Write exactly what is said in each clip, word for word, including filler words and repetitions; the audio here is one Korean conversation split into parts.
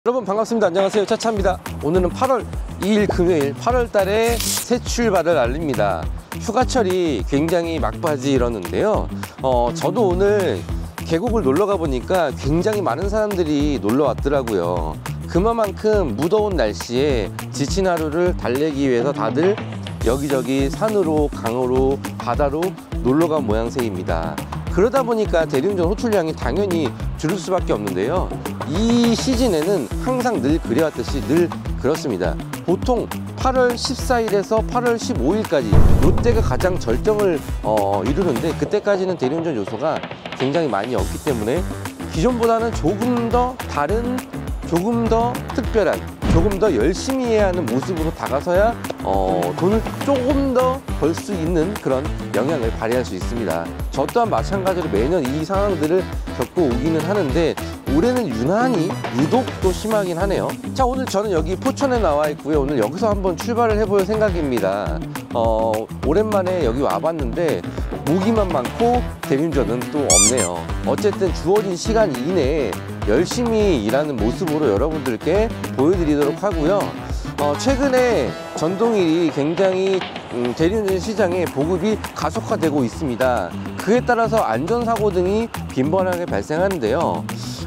여러분 반갑습니다. 안녕하세요. 차차입니다. 오늘은 팔월 이일 금요일 팔월 달에 새 출발을 알립니다. 휴가철이 굉장히 막바지 이러는데요. 어, 저도 오늘 계곡을 놀러 가보니까 굉장히 많은 사람들이 놀러 왔더라고요. 그만큼 무더운 날씨에 지친 하루를 달래기 위해서 다들 여기저기 산으로 강으로 바다로 놀러 간 모양새입니다. 그러다 보니까 대리운전 호출량이 당연히 줄을 수밖에 없는데요. 이 시즌에는 항상 늘 그래왔듯이 늘 그렇습니다. 보통 팔월 십사일에서 팔월 십오일까지 이때가 가장 절정을 어, 이루는데 그때까지는 대리운전 요소가 굉장히 많이 없기 때문에 기존보다는 조금 더 다른, 조금 더 특별한, 조금 더 열심히 해야 하는 모습으로 다가서야 어, 돈을 조금 더 벌 수 있는 그런 영향을 발휘할 수 있습니다. 저 또한 마찬가지로 매년 이 상황들을 겪고 오기는 하는데 올해는 유난히 유독 또 심하긴 하네요. 자, 오늘 저는 여기 포천에 나와 있고요. 오늘 여기서 한번 출발을 해볼 생각입니다. 어, 오랜만에 여기 와봤는데 모기만 많고 대리운전은 또 없네요. 어쨌든 주어진 시간 이내에 열심히 일하는 모습으로 여러분들께 보여드리도록 하고요. 어, 최근에 전동일이 굉장히 음, 대리운전 시장에 보급이 가속화되고 있습니다. 그에 따라서 안전사고 등이 빈번하게 발생하는데요.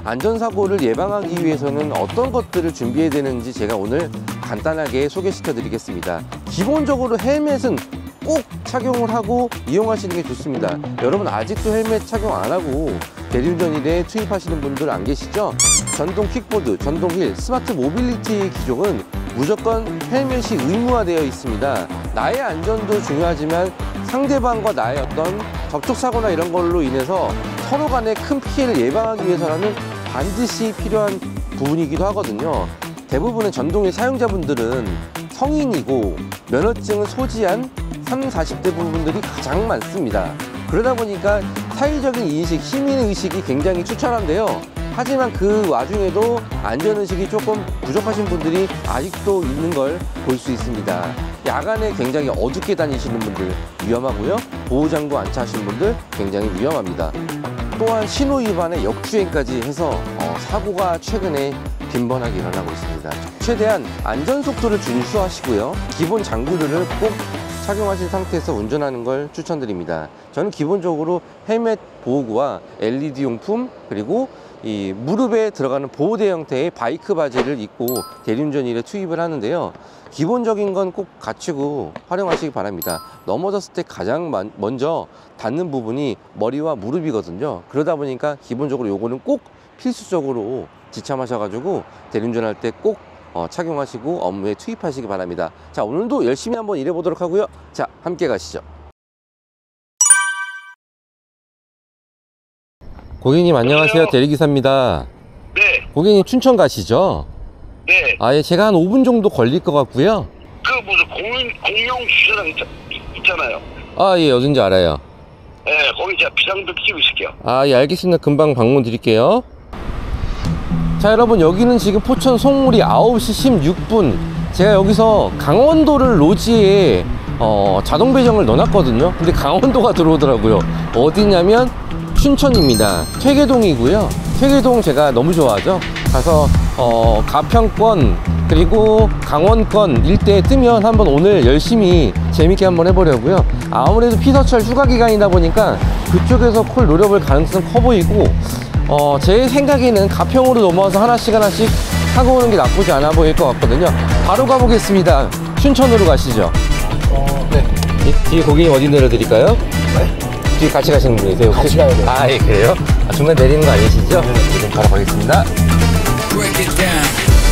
안전사고를 예방하기 위해서는 어떤 것들을 준비해야 되는지 제가 오늘 간단하게 소개시켜 드리겠습니다. 기본적으로 헬멧은 꼭 착용을 하고 이용하시는 게 좋습니다. 여러분 아직도 헬멧 착용 안 하고 대리운전일에 투입하시는 분들 안 계시죠? 전동 킥보드, 전동 휠, 스마트 모빌리티 기종은 무조건 헬멧이 의무화되어 있습니다. 나의 안전도 중요하지만 상대방과 나의 어떤 접촉사고나 이런 걸로 인해서 서로 간의 큰 피해를 예방하기 위해서는 반드시 필요한 부분이기도 하거든요. 대부분의 전동휠 사용자분들은 성인이고 면허증을 소지한 삼, 사십대 부분들이 가장 많습니다. 그러다 보니까 사회적인 인식, 시민의식이 굉장히 추천한데요. 하지만 그 와중에도 안전의식이 조금 부족하신 분들이 아직도 있는 걸 볼 수 있습니다. 야간에 굉장히 어둡게 다니시는 분들 위험하고요. 보호장구 안 차시는 분들 굉장히 위험합니다. 또한 신호 위반에 역주행까지 해서 어, 사고가 최근에 빈번하게 일어나고 있습니다. 최대한 안전속도를 준수하시고요. 기본 장구들을 꼭 착용하신 상태에서 운전하는 걸 추천드립니다. 저는 기본적으로 헬멧 보호구와 엘이디 용품 그리고 이 무릎에 들어가는 보호대 형태의 바이크 바지를 입고 대리운전일에 투입을 하는데요. 기본적인 건 꼭 갖추고 활용하시기 바랍니다. 넘어졌을 때 가장 먼저 닿는 부분이 머리와 무릎이거든요. 그러다 보니까 기본적으로 요거는 꼭 필수적으로 지참하셔가지고 대리운전할 때 꼭 어, 착용하시고 업무에 투입하시기 바랍니다. 자, 오늘도 열심히 한번 일해 보도록 하고요. 자, 함께 가시죠. 고객님 안녕하세요. 대리기사입니다. 네. 고객님 춘천 가시죠? 네. 아, 예, 제가 한 오 분 정도 걸릴 것 같고요. 그 무슨 공용, 공용 주차장 있, 있잖아요. 아, 예, 어딘지 알아요. 네, 거기 제가 비상등 끼고 있을게요. 아, 예, 알겠습니다. 금방 방문 드릴게요. 자, 여러분 여기는 지금 포천 송우리 아홉시 십육분 제가 여기서 강원도를 로지에 어, 자동 배정을 넣어놨거든요. 근데 강원도가 들어오더라고요. 어디냐면 춘천입니다. 퇴계동이고요. 퇴계동 제가 너무 좋아하죠. 가서 어, 가평권 그리고 강원권 일대에 뜨면 한번 오늘 열심히 재밌게 한번 해보려고요. 아무래도 피서철 휴가 기간이다 보니까 그쪽에서 콜 노려볼 가능성은 커 보이고 어, 제 생각에는 가평으로 넘어와서 하나씩 하나씩 타고 오는 게 나쁘지 않아 보일 것 같거든요. 바로 가보겠습니다. 춘천으로 가시죠. 어, 네. 이, 뒤에 고객님 어디 내려드릴까요? 네? 뒤에 같이 가시는 분이세요? 혹시? 같이 가야 돼요. 아, 예, 그래요? 아, 중간에 내리는 거 아니시죠? 네. 지금 바로 가겠습니다. Break it down.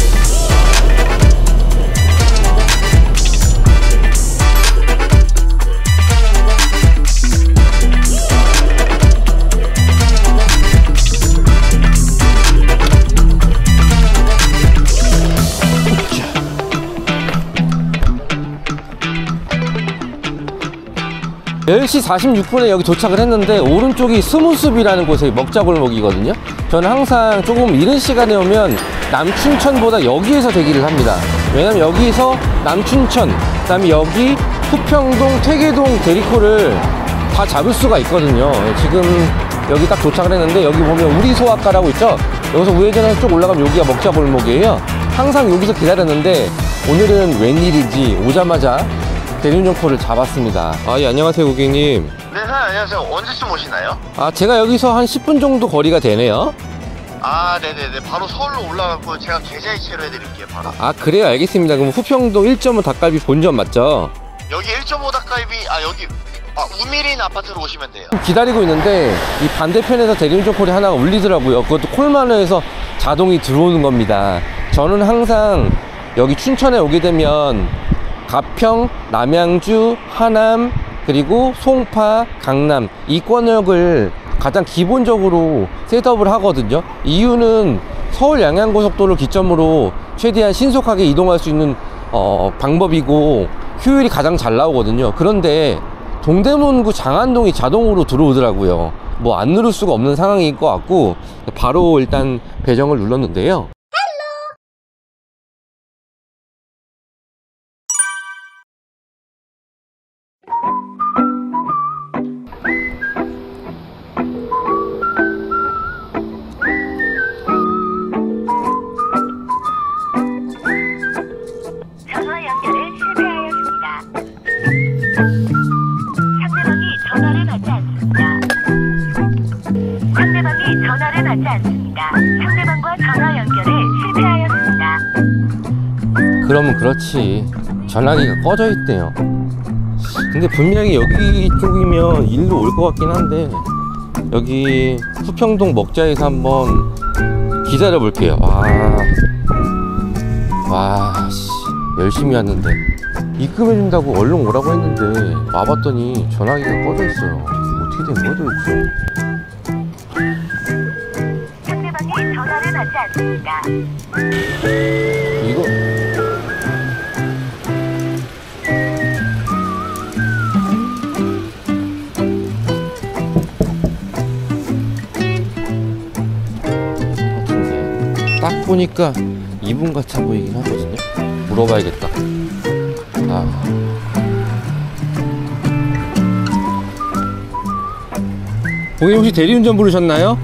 열시 사십육분에 여기 도착을 했는데 오른쪽이 스무숲이라는 곳에 먹자골목이거든요. 저는 항상 조금 이른 시간에 오면 남춘천보다 여기에서 대기를 합니다. 왜냐면 여기서 남춘천, 그 다음에 여기 후평동, 퇴계동 대리코를 다 잡을 수가 있거든요. 지금 여기 딱 도착을 했는데 여기 보면 우리소아과라고 있죠. 여기서 우회전해서 쭉 올라가면 여기가 먹자 골목이에요. 항상 여기서 기다렸는데 오늘은 웬일인지 오자마자 대리운전코를 잡았습니다. 아, 예, 안녕하세요 고객님. 네, 사장님 안녕하세요. 언제쯤 오시나요? 아, 제가 여기서 한 십 분 정도 거리가 되네요. 아, 네네네. 바로 서울로 올라가고 제가 계좌이체로 해드릴게요, 바로. 아, 그래요? 알겠습니다. 그럼 후평동 일 점 오 닭갈비 본점 맞죠? 여기 일 점 오 닭갈비, 아, 여기, 아, 우미린 아파트로 오시면 돼요. 기다리고 있는데 이 반대편에서 대리운전 콜이 하나가 울리더라고요. 그것도 콜만을 해서 자동이 들어오는 겁니다. 저는 항상 여기 춘천에 오게 되면 가평, 남양주, 하남, 그리고 송파, 강남 이 권역을 가장 기본적으로 셋업을 하거든요. 이유는 서울 양양고속도로를 기점으로 최대한 신속하게 이동할 수 있는 어, 방법이고 효율이 가장 잘 나오거든요. 그런데 동대문구 장안동이 자동으로 들어오더라고요. 뭐 안 누를 수가 없는 상황인 것 같고 바로 일단 배정을 눌렀는데요. 전화 연결에 실패하였습니다. 상대방이 전화를 받지 않습니다. 상대방이 전화를 받지 않습니다. 상대방과 전화 연결에 실패하였습니다. 그러면 그렇지. 전화기가 꺼져 있대요. 근데 분명히 여기 쪽이면 일로 올 것 같긴 한데 여기 후평동 먹자에서 한번 기다려 볼게요. 와, 와, 씨, 열심히 왔는데 입금해준다고 얼른 오라고 했는데 와봤더니 전화기가 꺼져 있어요. 어떻게 된 거죠, 이거? 상대방이 전화를 받지 않습니다. 이거 같은데 딱 보니까 이분 같아 보이긴 하거든요. 물어봐야겠다. 아. 고객님 혹시 대리운전 부르셨나요?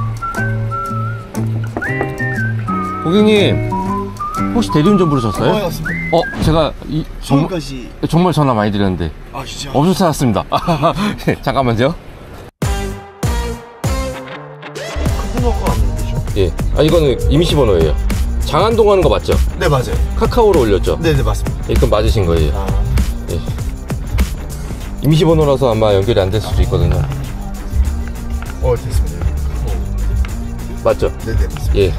고객님 혹시 대리운전 부르셨어요? 어, 맞습니다. 어, 제가 이 정, 서울까지. 정말 전화 많이 드렸는데 아, 진짜? 없어 찾았습니다. 잠깐만요. 끊어가 안 되죠? 예, 아 이거는 임시 번호예요. 장안동 하는 거 맞죠? 네, 맞아요. 카카오로 올렸죠? 네, 네, 맞습니다. 예, 그럼 맞으신 거예요. 아, 예. 임시 번호라서 아마 연결이 안 될 수도 있거든요. 어, 됐습니다. 맞죠? 네, 네, 맞습니다. 예.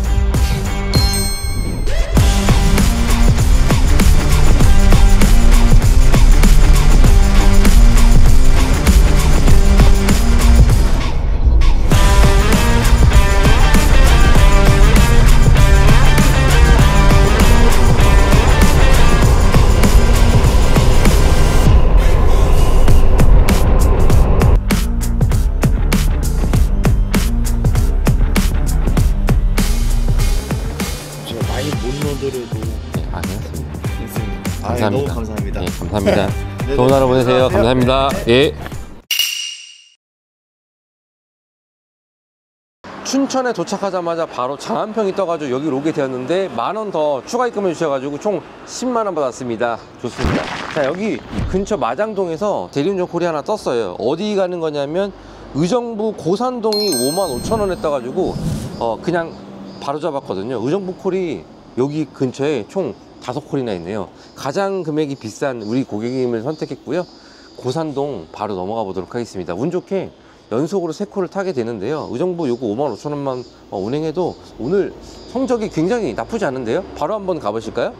제가 많이 못 넣어드려도 네, 아, 괜찮습니다. 있습니다. 아, 감사합니다. 너무 감사합니다. 예, 감사합니다. 네, 좋은 네, 하루 보내세요. 들어가세요. 감사합니다. 예. 춘천에 도착하자마자 바로 장안평이 떠가지고 여기로 오게 되었는데 만 원 더 추가 입금해 주셔가지고 총 십만 원 받았습니다. 좋습니다. 자, 여기 근처 마장동에서 대리운전 콜이 하나 떴어요. 어디 가는 거냐면 의정부 고산동이 오만 오천 원에 떠가지고 어 그냥 바로 잡았거든요. 의정부 콜이 여기 근처에 총 다섯 콜이나 있네요. 가장 금액이 비싼 우리 고객님을 선택했고요. 고산동 바로 넘어가 보도록 하겠습니다. 운 좋게 연속으로 세 콜을 타게 되는데요. 의정부 요거 오만 오천 원만 어, 운행해도 오늘 성적이 굉장히 나쁘지 않은데요. 바로 한번 가보실까요?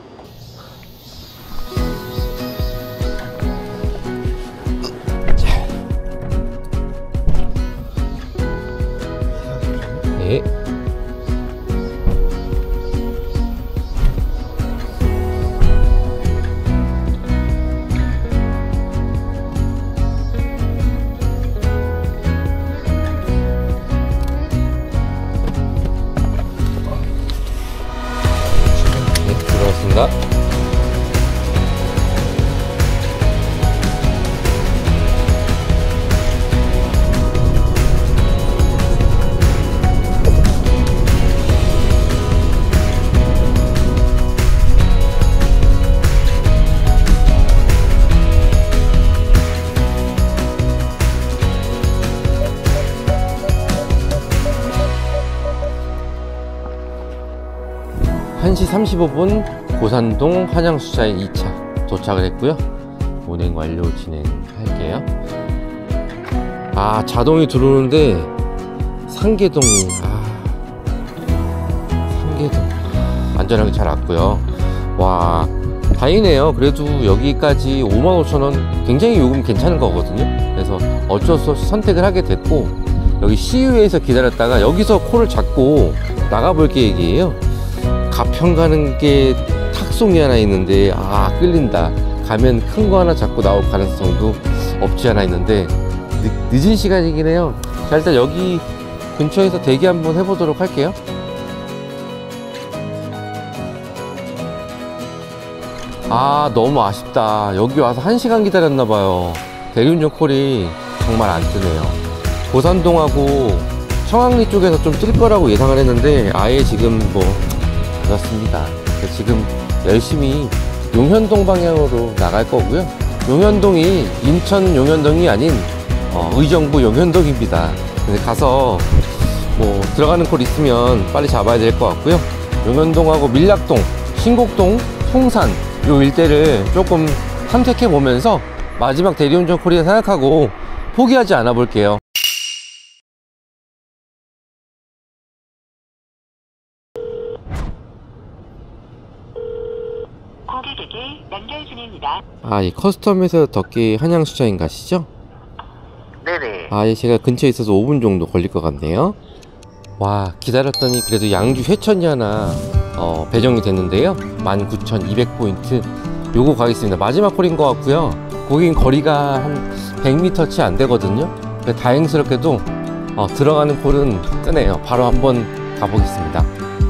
자. 네. 들어갔습니다. 한 시 삼십오 분 고산동 한양수자인 이 차 도착을 했고요. 운행 완료 진행할게요. 아, 자동이 들어오는데 상계동이 아, 상계동 안전하게 잘 왔고요. 와, 다행이네요. 그래도 여기까지 오만 오천 원 굉장히 요금 괜찮은 거거든요. 그래서 어쩔 수 없이 선택을 하게 됐고, 여기 씨유에서 기다렸다가 여기서 코를 잡고 나가볼 계획이에요. 가평 가는 게 탁송이 하나 있는데 아, 끌린다. 가면 큰 거 하나 잡고 나올 가능성도 없지 않아 있는데 늦, 늦은 시간이긴 해요. 자, 일단 여기 근처에서 대기 한번 해보도록 할게요. 아, 너무 아쉽다. 여기 와서 한 시간 기다렸나봐요. 대리운전 콜이 정말 안 뜨네요. 고산동하고 청학리 쪽에서 좀 뜰 거라고 예상을 했는데 아예 지금 뭐 그렇습니다. 지금 열심히 용현동 방향으로 나갈 거고요. 용현동이 인천 용현동이 아닌 어, 의정부 용현동입니다. 근데 가서 뭐 들어가는 콜 있으면 빨리 잡아야 될 것 같고요. 용현동하고 밀락동, 신곡동, 송산 요 일대를 조금 탐색해 보면서 마지막 대리운전 콜이라 생각하고 포기하지 않아 볼게요. 고객에게 연결 중입니다. 아, 이 커스텀에서 덕기 한양수자인 가시죠? 네네. 아, 예, 제가 근처에 있어서 오 분 정도 걸릴 것 같네요. 와, 기다렸더니 그래도 양주 회천이 하나 어, 배정이 됐는데요. 만 구천이백 포인트 요거 가겠습니다. 마지막 콜인 것 같고요. 거긴 거리가 한 백 미터 채 안 되거든요. 다행스럽게도 어, 들어가는 콜은 뜨네요. 바로 한번 가보겠습니다.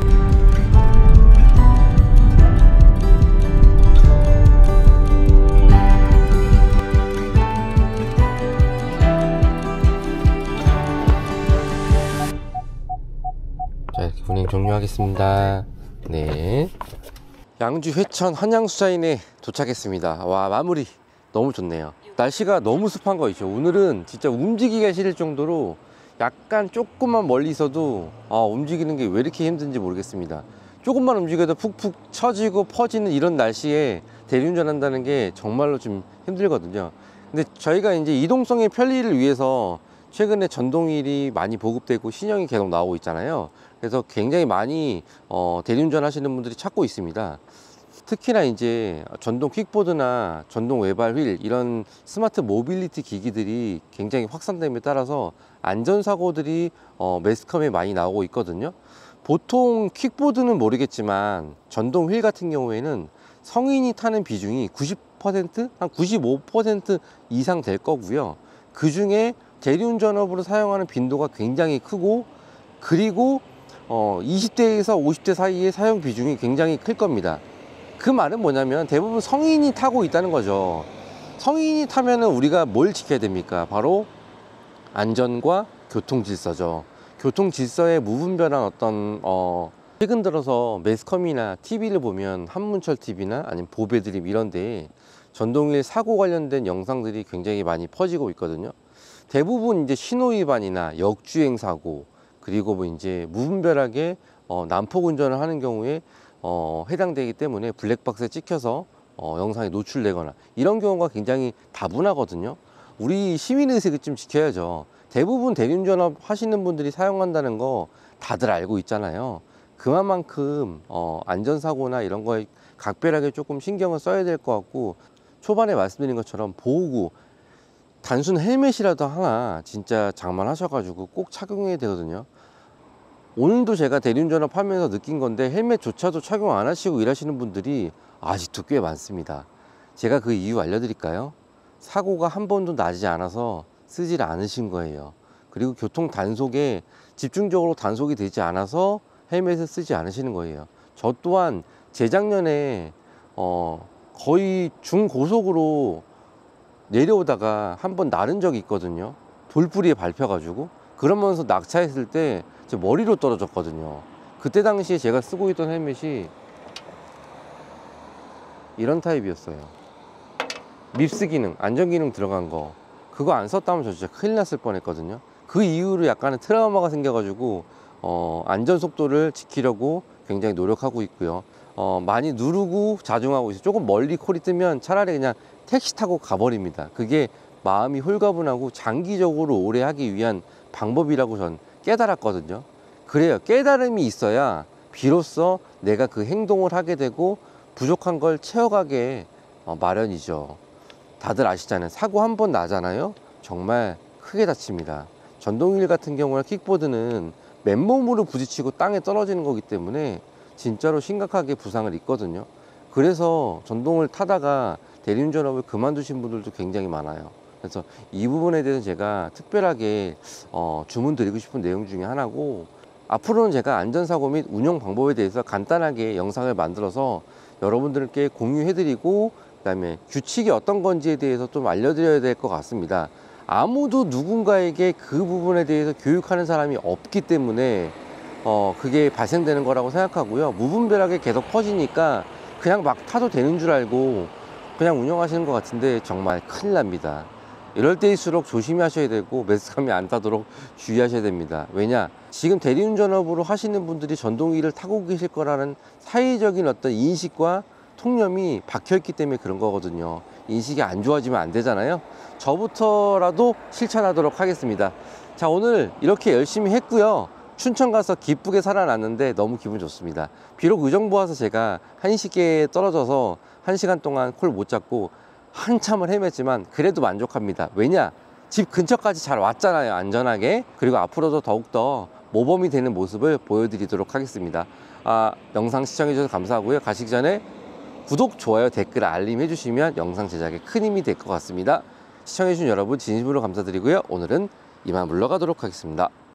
자, 이렇게 운행 종료하겠습니다. 네. 양주 회천 한양수자인에 도착했습니다. 와, 마무리 너무 좋네요. 날씨가 너무 습한 거 있죠. 오늘은 진짜 움직이기가 싫을 정도로 약간 조금만 멀리 있어도 아, 움직이는 게 왜 이렇게 힘든지 모르겠습니다. 조금만 움직여도 푹푹 처지고 퍼지는 이런 날씨에 대리운전 한다는 게 정말로 좀 힘들거든요. 근데 저희가 이제 이동성의 편리를 위해서 최근에 전동휠이 많이 보급되고 신형이 계속 나오고 있잖아요. 그래서 굉장히 많이 어, 대리운전 하시는 분들이 찾고 있습니다. 특히나 이제 전동 퀵보드나 전동 외발 휠 이런 스마트 모빌리티 기기들이 굉장히 확산됨에 따라서 안전사고들이 어, 매스컴에 많이 나오고 있거든요. 보통 퀵보드는 모르겠지만 전동 휠 같은 경우에는 성인이 타는 비중이 구십 퍼센트? 한 구십오 퍼센트 이상 될 거고요. 그 중에 대리운전업으로 사용하는 빈도가 굉장히 크고, 그리고 어, 이십 대에서 오십 대 사이의 사용 비중이 굉장히 클 겁니다. 그 말은 뭐냐면 대부분 성인이 타고 있다는 거죠. 성인이 타면은 우리가 뭘 지켜야 됩니까? 바로 안전과 교통 질서죠. 교통 질서에 무분별한 어떤 어, 최근 들어서 매스컴이나 티비를 보면 한문철 티비나 아니면 보배드림 이런데 전동휠 사고 관련된 영상들이 굉장히 많이 퍼지고 있거든요. 대부분 이제 신호위반이나 역주행 사고, 그리고 뭐 이제 무분별하게 어, 난폭 운전을 하는 경우에 어, 해당되기 때문에 블랙박스에 찍혀서 어, 영상이 노출되거나 이런 경우가 굉장히 다분하거든요. 우리 시민의식을 좀 지켜야죠. 대부분 대리운전 하시는 분들이 사용한다는 거 다들 알고 있잖아요. 그만큼 어, 안전사고나 이런 거에 각별하게 조금 신경을 써야 될 것 같고, 초반에 말씀드린 것처럼 보호구, 단순 헬멧이라도 하나 진짜 장만하셔가지고 꼭 착용해야 되거든요. 오늘도 제가 대리운전업 하면서 느낀 건데 헬멧조차도 착용 안 하시고 일하시는 분들이 아직도 꽤 많습니다. 제가 그 이유 알려드릴까요? 사고가 한 번도 나지 않아서 쓰질 않으신 거예요. 그리고 교통 단속에 집중적으로 단속이 되지 않아서 헬멧을 쓰지 않으시는 거예요. 저 또한 재작년에 어 거의 중고속으로 내려오다가 한번 나른 적이 있거든요. 돌부리에 밟혀가지고. 그러면서 낙차했을 때 제 머리로 떨어졌거든요. 그때 당시에 제가 쓰고 있던 헬멧이 이런 타입이었어요. 밉스 기능, 안전 기능 들어간 거. 그거 안 썼다면 저 진짜 큰일 났을 뻔했거든요. 그 이후로 약간의 트라우마가 생겨가지고 어, 안전 속도를 지키려고 굉장히 노력하고 있고요. 어, 많이 누르고 자중하고 있어요. 조금 멀리 콜이 뜨면 차라리 그냥 택시 타고 가버립니다. 그게 마음이 홀가분하고 장기적으로 오래 하기 위한 방법이라고 전 깨달았거든요. 그래요. 깨달음이 있어야 비로소 내가 그 행동을 하게 되고 부족한 걸 채워가게 어, 마련이죠. 다들 아시잖아요. 사고 한 번 나잖아요. 정말 크게 다칩니다. 전동휠 같은 경우나 킥보드는 맨몸으로 부딪히고 땅에 떨어지는 거기 때문에 진짜로 심각하게 부상을 입거든요. 그래서 전동을 타다가 대리운전업을 그만두신 분들도 굉장히 많아요. 그래서 이 부분에 대해서 제가 특별하게 어, 주문 드리고 싶은 내용 중에 하나고, 앞으로는 제가 안전사고 및 운영 방법에 대해서 간단하게 영상을 만들어서 여러분들께 공유해드리고, 그 다음에 규칙이 어떤 건지에 대해서 좀 알려드려야 될 것 같습니다. 아무도 누군가에게 그 부분에 대해서 교육하는 사람이 없기 때문에 어, 그게 발생되는 거라고 생각하고요. 무분별하게 계속 퍼지니까 그냥 막 타도 되는 줄 알고 그냥 운영하시는 것 같은데 정말 큰일 납니다. 이럴 때일수록 조심히 하셔야 되고 매스컴이 안 타도록 주의하셔야 됩니다. 왜냐? 지금 대리운전업으로 하시는 분들이 전동휠을 타고 계실 거라는 사회적인 어떤 인식과 통념이 박혀있기 때문에 그런 거거든요. 인식이 안 좋아지면 안 되잖아요. 저부터라도 실천하도록 하겠습니다. 자, 오늘 이렇게 열심히 했고요. 춘천 가서 기쁘게 살아났는데 너무 기분 좋습니다. 비록 의정부 와서 제가 한시계에 떨어져서 한 시간 동안 콜 못 잡고 한참을 헤맸지만 그래도 만족합니다. 왜냐? 집 근처까지 잘 왔잖아요. 안전하게. 그리고 앞으로도 더욱더 모범이 되는 모습을 보여드리도록 하겠습니다. 아, 영상 시청해주셔서 감사하고요. 가시기 전에 구독, 좋아요, 댓글, 알림 해주시면 영상 제작에 큰 힘이 될 것 같습니다. 시청해주신 여러분 진심으로 감사드리고요. 오늘은 이만 물러가도록 하겠습니다.